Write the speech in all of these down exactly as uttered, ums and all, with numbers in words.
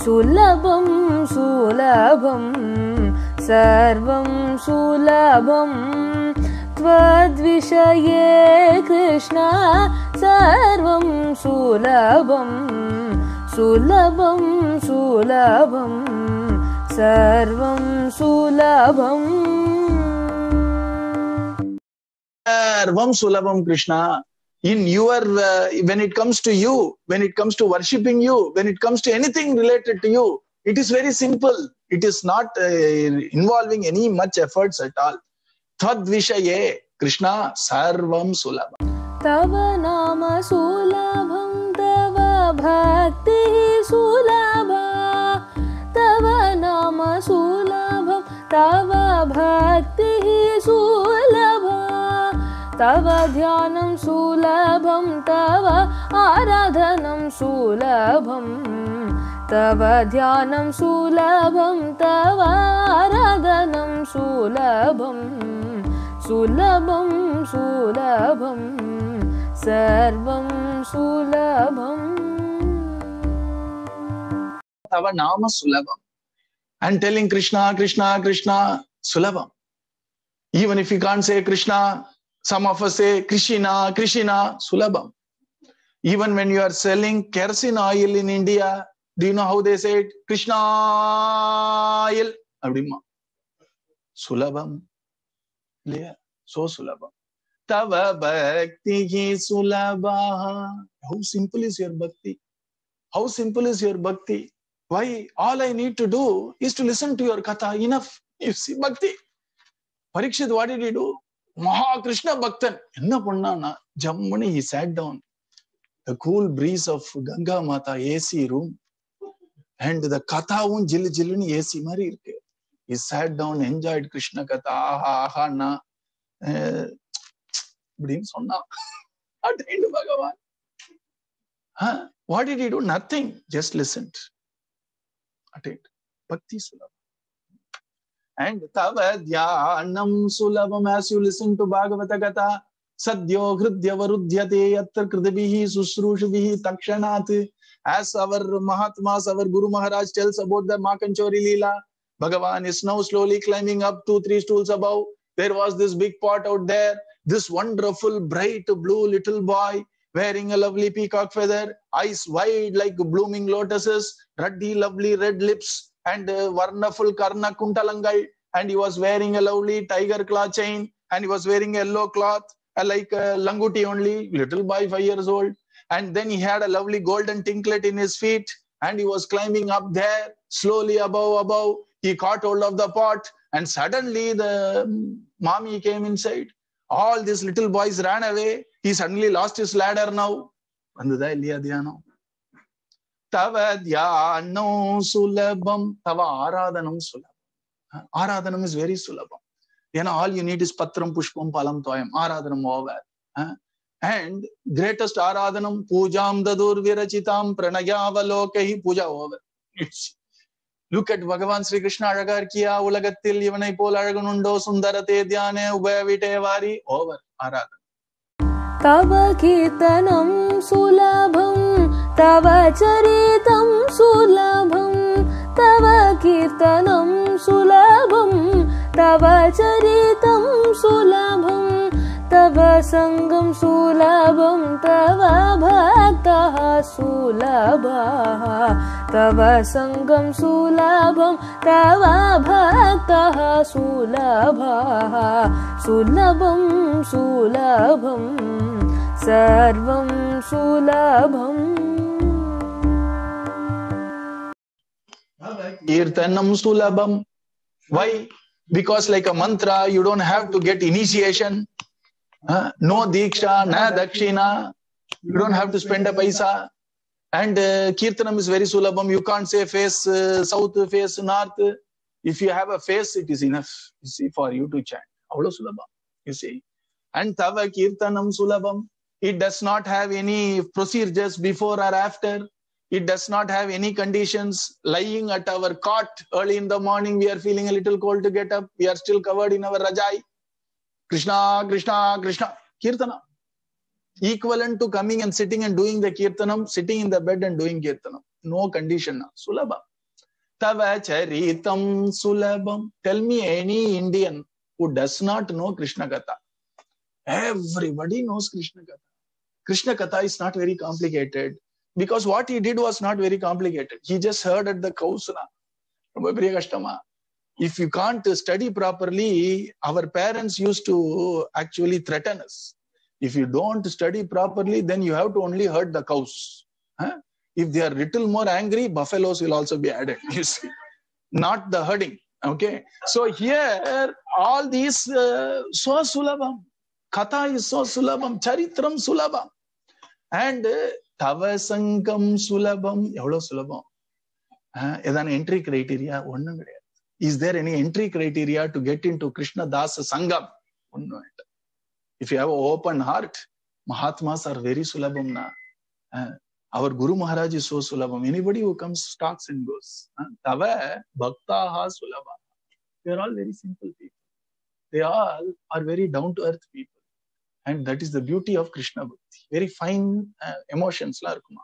सुलभं सुलभं सर्वं सुलभं त्वद्विषये कृष्ण सर्वं सुलभं सुलभं सुलभं सर्वं सुलभं सर्वं सुलभं Krishna. In your, uh, when it comes to you, when it comes to worshipping you, when it comes to anything related to you, it is very simple. It is not uh, involving any much efforts at all. Tadvishaye, Krishna, sarvam sulabham. Tava nama sulabham, tava bhakti sulabha. Tava nama sulabham, tava bhakti sulabha. Tava dhyanam sulabham, tava aradhanam sulabham. Tava dhyanam sulabham, tava aradhanam sulabham. Sulabham sulabham sarvam sulabham. Tava nama sulabham. And telling Krishna, Krishna, Krishna, sulabham. Even if you can't say Krishna, some of us say Krishna, Krishna, sulabham. Even when you are selling kerosene oil in India, do you know how they say it? Krishna oil. Abdimma. Sulabham. Yeah. So sulabham. Tava bhakti sulabha. How simple is your bhakti? How simple is your bhakti? Why? All I need to do is to listen to your katha. Enough. You see bhakti. Parikshit, what did he do? Maha Krishna Bhaktan. Enna pannana? Jammuni, he sat down. The cool breeze of Ganga Mata, A C room. And the katha un jill jilluni A C mari irke. He sat down, enjoyed Krishna katha. Aha, aha, na. Bring sonna. Attained Bhagavan. Huh? What did he do? Nothing. Just listened. Attained. Bhakti sulabham. And tava dhyanam sulabham, as you listen to Bhagavata Gatha, sadyo hridya varudhyate yatra kridabhihi susrushubihi takshanat. As our Mahatmas, our Guru Maharaj tells about the Makanchori Leela, Bhagavan is now slowly climbing up two, three stools above. There was this big pot out there, this wonderful, bright, blue little boy wearing a lovely peacock feather, eyes wide like blooming lotuses, ruddy, lovely red lips, and uh, wonderful karna kuntalangai, and he was wearing a lovely tiger claw chain, and he was wearing a yellow cloth, uh, like uh, languti only, little boy, five years old. And then he had a lovely golden tinklet in his feet, and he was climbing up there, slowly above, above. He caught hold of the pot, and suddenly the mommy came inside. All these little boys ran away. He suddenly lost his ladder now. Tava dhyanam sulabham, tava aradhanam sulabham. Aradhanam is very sulabham. You know, all you need is patram pushpam palam toyam. Aradhanam over. And greatest aradhanam, pujam dadur virachitam pranayavalokahi, puja over. Look at Bhagavan Sri Krishna Aragar Kiya, Ulagatil, Ivanai Pol Araganundo, Sundarate Dhyane, Ubhavite Vari, over. Aradhanam. Tava kirtanam sulabham, tava charitam sulabham, tava kirtanam sulabham, tava charitam sulabham, tava sangam sulabham, tava bhaktaha sulabha, tava sangam sulabham, tava bhaktaha sulabha, sulabham sulabham sarvam sulabham. Kirtanam sulabham. Why? Because like a mantra, you don't have to get initiation. Uh, no diksha, na dakshina. You don't have to spend a paisa. And uh, Kirtanam is very sulabham. You can't say face uh, south, face north. If you have a face, it is enough, you see, for you to chant. Avlo sulabham, you see. And Tava Kirtanam sulabham. It does not have any procedures before or after. It does not have any conditions. Lying at our cot early in the morning, we are feeling a little cold to get up. We are still covered in our rajai. Krishna, Krishna, Krishna. Kirtana. Equivalent to coming and sitting and doing the Kirtanam, sitting in the bed and doing Kirtanam. No condition. Sulabha. Tava charitam sulabam. Tell me any Indian who does not know Krishna Katha. Everybody knows Krishna Katha. Krishna Katha is not very complicated because what he did was not very complicated. He just heard at the Kausana. If you can't study properly, our parents used to actually threaten us. If you don't study properly, then you have to only herd the cows. Huh? If they are little more angry, buffaloes will also be added, you see. Not the herding, okay? So here, all these, uh, so sulabam. Katha is so sulabam. Charitram sulabam. And uh, tava sankam sulabam. Evlo sulabam. Uh, is an entry criteria? Is there any entry criteria to get into Krishna Dasa Sangam? If you have an open heart, Mahatmas are very sulabam na. Uh, our Guru Maharaj is so sulabam. Anybody who comes, talks and goes. Tava bhaktaha sulabam. They are all very simple people. They all are very down to earth people. And that is the beauty of Krishna Bhakti. Very fine uh, emotions.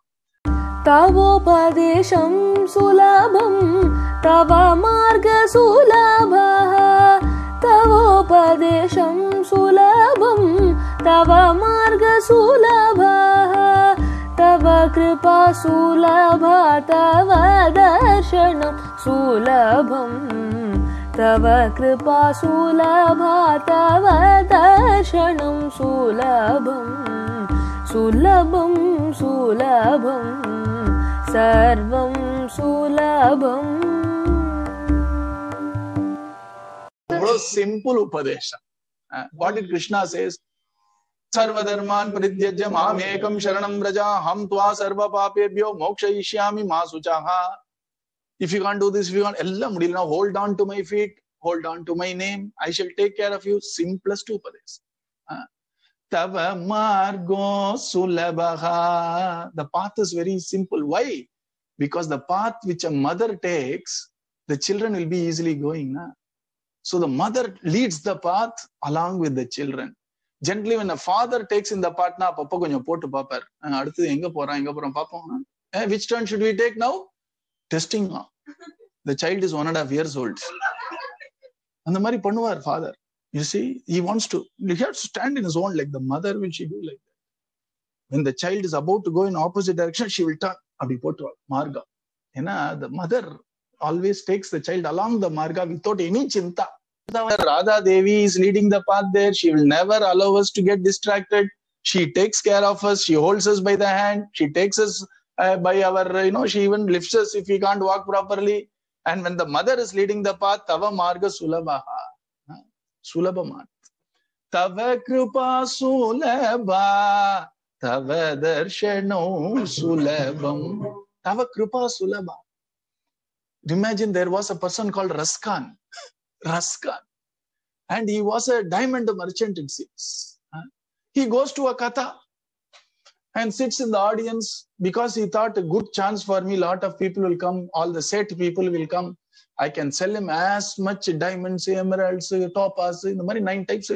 Tavopadesham sulabham tava marga sulabha. Tavopadesham sulabham tava marga sulabha. Tava kripa sulabha tava darshanam sulabham. Tava kripa sulabha tava darshanam sulabham. Sulabham sulabham sarvam sulabham. Simple upadesha. Uh, what did Krishna says? Sarva dharman parityajya mam ekam sharanam vraja ham tva sarva papebhyo mokshayishyami ma suchaha. If you can't do this, if you can't, ella mudil, now hold on to my feet, hold on to my name, I shall take care of you. Simplest upadesha. Uh, Tava margo sulabha. The path is very simple. Why? Because the path which a mother takes, the children will be easily going. Na? So the mother leads the path along with the children. Generally, when a father takes in the path, na papa konja potu papar. Aduthu enga pora enga pora papom. Which turn should we take now? Testing. The child is one and a half years old. And the mari pannuvar father. You see, he wants to, he has to stand in his own, like the mother will she do like that. When the child is about to go in opposite direction, she will turn. Marga. You know, the mother always takes the child along the marga without any chinta. Radha Devi is leading the path there. She will never allow us to get distracted. She takes care of us. She holds us by the hand. She takes us uh, by our, you know, she even lifts us if we can't walk properly. And when the mother is leading the path, Tava Marga Sulabha. Sulabhamat. Tava Kripa Sulabha. Tava Darshano Sulabham. Tava Kripa Sulabha. Imagine there was a person called Raskan. Raskan. And he was a diamond merchant, it seems. He goes to a katha and sits in the audience because he thought a good chance for me, lot of people will come, all the set people will come. I can sell him as much diamonds, emeralds, topaz, in the many nine types.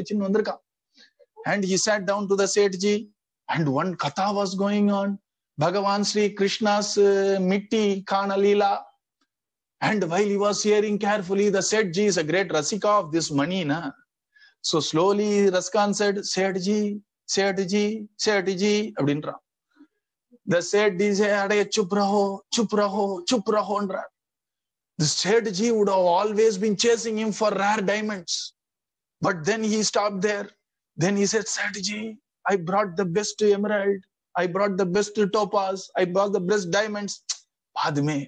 And he sat down to the Sethji, and one katha was going on. Bhagavan Sri Krishna's uh, Mitti Kana Leela. And while he was hearing carefully, the Sethji is a great rasika of this money. Na? So slowly Raskan said, Sethji, Sethji, Sethji. The Sethji said, chup raho, chup raho, chup raho. The Sethji would have always been chasing him for rare diamonds. But then he stopped there. Then he said, Sethji, I brought the best emerald. I brought the best topaz. I brought the best diamonds. Padme.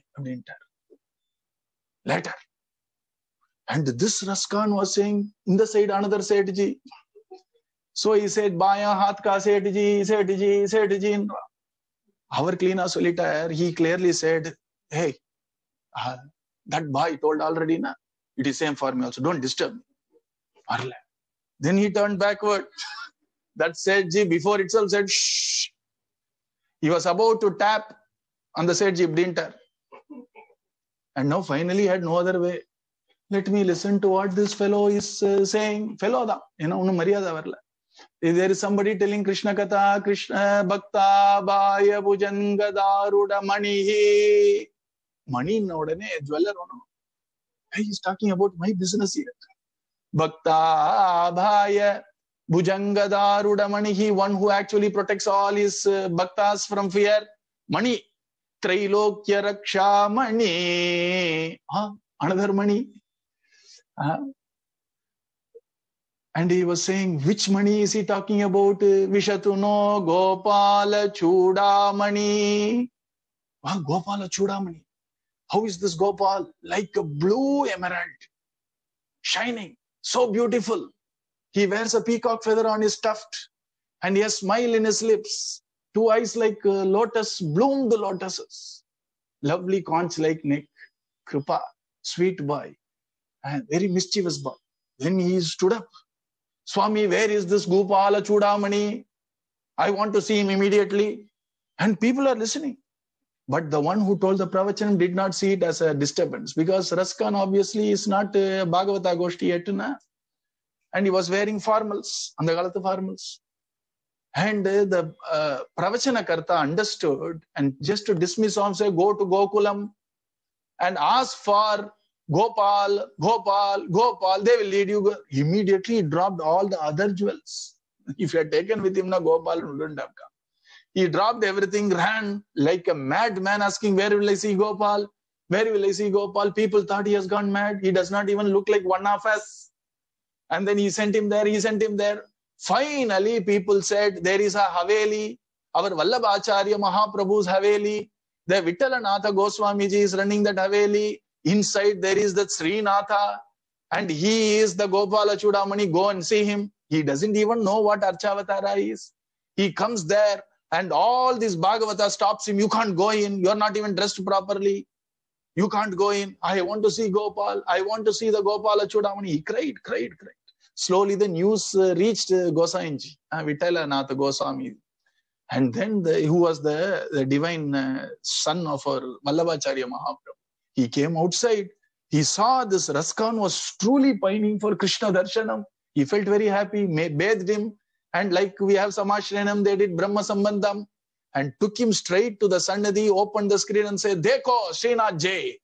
Later. And this Raskan was saying, in the side, another Sethji. So he said, Baya Hath Ka Sethji, Sethji, Sethji. Our Klina Solitaire, he clearly said, hey, uh, that boy told already, na, it is same for me also, don't disturb me. Then he turned backward. That Sethji before itself said, shh. He was about to tap on the Sethji, didn't he? And now finally he had no other way. Let me listen to what this fellow is uh, saying. Fellow da, you know, if there is somebody telling Krishna Katha, Krishna Bhakta Bhaya Bhujanga Daruda Manihi. Money nodane jeweler ono. He is talking about my business here. Bhakta bhaya Bhujangadarudamani, one who actually protects all his uh, bhaktas from fear. Mani. Trailokya Raksha Mani. Huh? Another Mani. Uh, and he was saying, which Mani is he talking about? Vishatuno Gopala Chudamani. Wow, Gopala Chudamani. How is this Gopal? Like a blue emerald. Shining. So beautiful. He wears a peacock feather on his tuft. And he has a smile in his lips. Two eyes like uh, lotus, bloomed lotuses. Lovely conch like neck. Kripa. Sweet boy. And very mischievous boy. Then he stood up. Swami, where is this Gopala Chudamani? I want to see him immediately. And people are listening. But the one who told the pravachanam did not see it as a disturbance. Because Raskan obviously is not uh, Bhagavata Goshti yet. Na? And he was wearing formals. Andagalata formals. And uh, the uh, pravachana karta understood. And just to dismiss on, say, go to Gokulam and ask for Gopal, Gopal, Gopal, they will lead you. Immediately he dropped all the other jewels. If you had taken with him, na Gopal wouldn't have come. He dropped everything, ran like a madman asking, where will I see Gopal? Where will I see Gopal? People thought he has gone mad. He does not even look like one of us. And then he sent him there, he sent him there. Finally, people said, there is a Haveli, our Vallabhacharya Mahaprabhu's Haveli. The Vittalanatha Goswamiji is running that Haveli. Inside there is that Srinatha, and he is the Gopala Chudamani. Go and see him. He doesn't even know what Archavatara is. He comes there, and all this Bhagavata stops him. You can't go in. You're not even dressed properly. You can't go in. I want to see Gopal. I want to see the Gopala Chudamani. He cried, cried, cried. Slowly the news uh, reached uh, Gosainji, uh, Vittalanatha Goswami. And then the, who was the, the divine uh, son of our Vallabhacharya Mahaprabhu. He came outside. He saw this Raskan was truly pining for Krishna Darshanam. He felt very happy, bathed him. And like we have Samashranam, they did Brahma Sambandham. And took him straight to the Sannadhi, opened the screen and said, Dekho, Srinath Jai.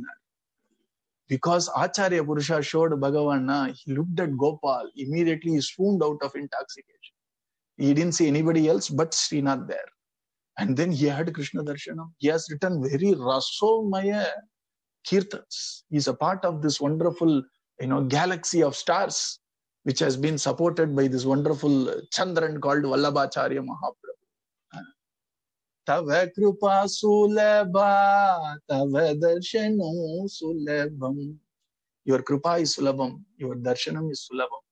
Because Acharya Purusha showed Bhagavan, he looked at Gopal. Immediately he swooned out of intoxication. He didn't see anybody else but Srinath there. And then he had Krishna Darshanam. He has written very Rasomaya Kirtans. He's a part of this wonderful, you know, galaxy of stars, which has been supported by this wonderful Chandran called Vallabhacharya Mahaprabhu. Tava Krupa Sulabha, Tava Darshanu Sulabham. Your Krupa is Sulabham, your Darshanam is Sulabham.